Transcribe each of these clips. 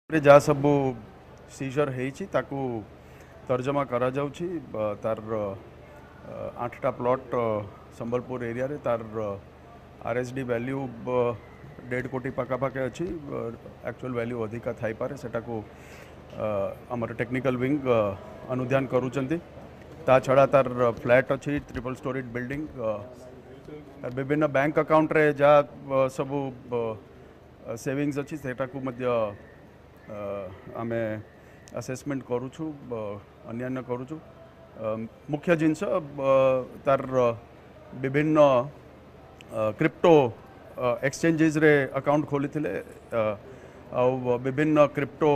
जहाँ सब सीजर होती तर्जमा करा जाउछि तार 8टा प्लॉट संबलपुर एरिया रे तार आरएसडी वैल्यू 1.5 कोटी पाखापाखे अच्छी एक्चुअल वैल्यू अधिका थाई पारे सेटा को आमर टेक्निकल विंग अनुध्यान करूचंती ता छड़ा तार फ्लैट अच्छी ट्रिपल स्टोरीड बिल्डिंग विभिन्न बैंक अकाउंट रे जा सब सेविंग्स अच्छी सेटा को मध्य आमे असेसमेंट करूछु अन्यान्य करूछु मुख्य जिनस तार विभिन्न क्रिप्टो एक्सचेंजेस रे अकाउंट खोली थिले विभिन्न क्रिप्टो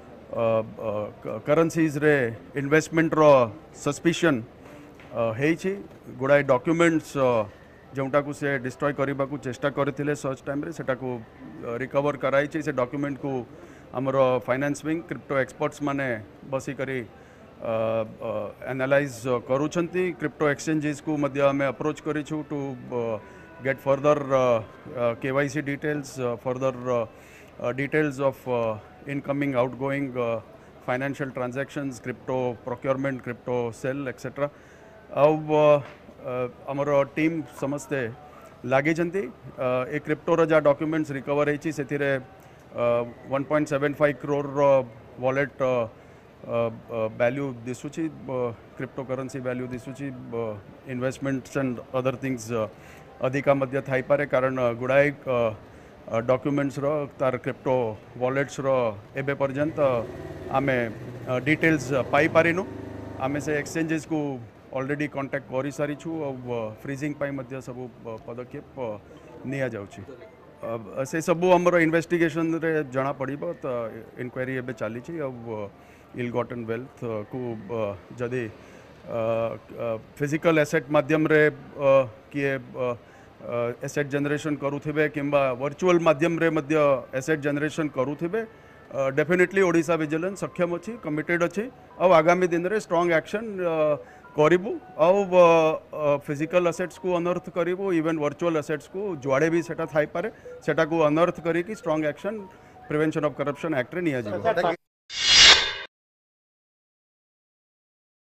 करेंसीज रे इन्वेस्टमेंट रो सस्पिशन हेछि गुड़ाई डॉक्यूमेंट्स जोटा को से डिस्ट्रॉय करबा को चेष्टा करथिले सर्च टाइम रे सेटा को रिकवर कराई से डॉक्यूमेंट को आमर फाइनेंस विंग क्रिप्टो एक्सपर्ट्स माने बसी करी एनालाइज करूछंती क्रिप्टो एक्सचेंजेस को मध्य आमे अप्रोच करिछु to get further KYC details further details of incoming outgoing financial transactions crypto procurement crypto sale etcetera अब आमर टीम समस्ते लगी ए क्रिप्टोर जहाँ डॉक्यूमेंट्स रिकवर होती से 1.75 करोड़ वॉलेट वैल्यू दिशुची क्रिप्टो करेंसी वैल्यू दिशुची इन्वेस्टमेंट्स एंड अदर थिंग्स अधिका मध्य थाई पारे कारण गुड़ाई डॉक्यूमेंट्स रो तार क्रिप्टो वॉलेट्स रो एबे पर्यंत आमे डिटेल्स पाई पारिनु आमे से एक्सचेंजेस को ऑलरेडी कांटेक्ट करि सारी छु और फ्रीजिंग पाई मध्य सब पदक्षेप निया जाउछि से सब आमर इन्वेस्टिगेशन रे जना पड़िबो तो इंक्वायरी एबे चली छी अब इल गॉटन वेल्थ को जदि फिजिकल एसेट माध्यम रे किए एसेट जनरेशन करूथिबे किंबा वर्चुअल माध्यम रे मध्य एसेट जनरेशन करूथिबे डेफिनेटली ओडिशा विजिलेंस सक्षम अच्छी कमिटेड अच्छी और आगामी दिन रे स्ट्रांग एक्शन करिबु और फिजिकल असेट्स को अनर्थ करिबु इवन वर्चुअल असेट्स को जुआड़े भी सेटा थाई पारे सेटा को अनर्थ करी कि strong action prevention of corruption act रे निया जिवो।